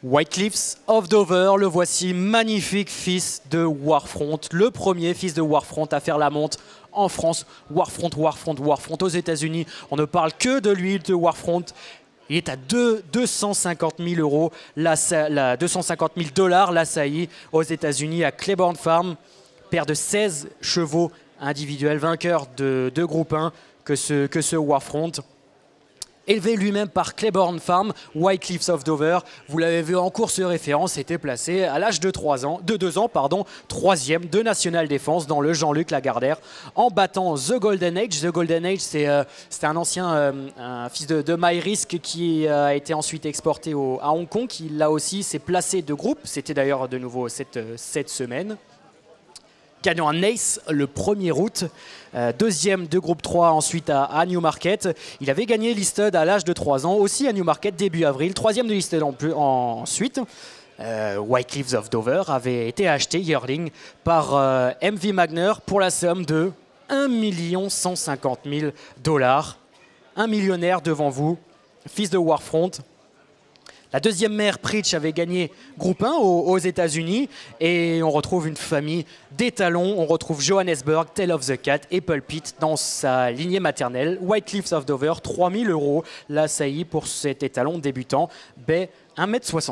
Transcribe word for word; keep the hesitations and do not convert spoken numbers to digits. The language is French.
White Cliffs of Dover, le voici, magnifique fils de Warfront, le premier fils de Warfront à faire la monte en France. Warfront, Warfront, Warfront aux États-Unis. On ne parle que de lui, de Warfront. Il est à deux cent cinquante mille euros, la, la, deux cent cinquante mille dollars la saillie aux États-Unis à Claiborne Farm. Père de seize chevaux individuels, vainqueur de, de groupe un que ce, que ce Warfront. Élevé lui-même par Claiborne Farm, White Cliffs of Dover, vous l'avez vu en course référence, était placé à l'âge de trois ans, de deux ans, pardon, troisième de National Defense dans le Jean-Luc Lagardère, en battant The Golden Age. The Golden Age, c'est euh, un ancien euh, un fils de, de MyRisk qui euh, a été ensuite exporté au, à Hong Kong, qui là aussi s'est placé de groupe, c'était d'ailleurs de nouveau cette, cette semaine. Gagnant un Ace le premier août, euh, deuxième de groupe trois ensuite à, à Newmarket. Il avait gagné Listed à l'âge de trois ans, aussi à Newmarket début avril, troisième de Listed en plus, en, ensuite. Euh, White Cliffs of Dover avait été acheté, yearling, par euh, M V Magner pour la somme de un million cent cinquante mille dollars. Un millionnaire devant vous, fils de Warfront. La deuxième mère, Preach, avait gagné groupe un aux, aux États-Unis. Et on retrouve une famille d'étalons. On retrouve Johannesburg, Tale of the Cat et Pulpit dans sa lignée maternelle. White Cliffs of Dover, trois mille euros la saillie pour cet étalon débutant. Baie un mètre soixante.